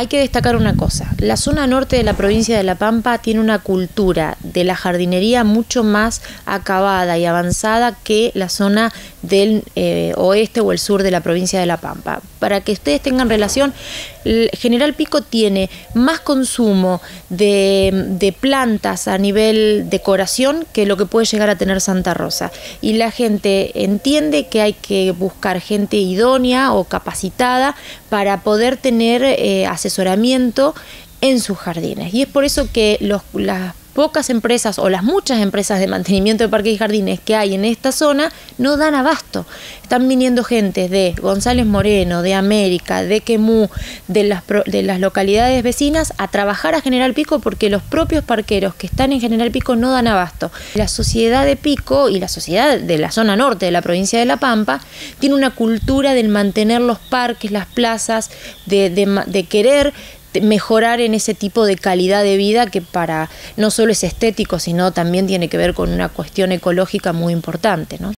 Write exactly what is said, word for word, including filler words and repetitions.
hay que destacar una cosa, la zona norte de la provincia de La Pampa tiene una cultura de la jardinería mucho más acabada y avanzada que la zona del eh, oeste o el sur de la provincia de La Pampa. Para que ustedes tengan relación, General Pico tiene más consumo de, de plantas a nivel decoración que lo que puede llegar a tener Santa Rosa. Y la gente entiende que hay que buscar gente idónea o capacitada para poder tener eh, asesoramiento en sus jardines. Y es por eso que los, las pocas empresas o las muchas empresas de mantenimiento de parques y jardines que hay en esta zona no dan abasto. Están viniendo gente de González Moreno, de América, de Quemú, de las, de las localidades vecinas a trabajar a General Pico porque los propios parqueros que están en General Pico no dan abasto. La sociedad de Pico y la sociedad de la zona norte de la provincia de La Pampa tiene una cultura del mantener los parques, las plazas, de, de, de querer mejorar en ese tipo de calidad de vida que para no solo es estético, sino también tiene que ver con una cuestión ecológica muy importante, ¿no?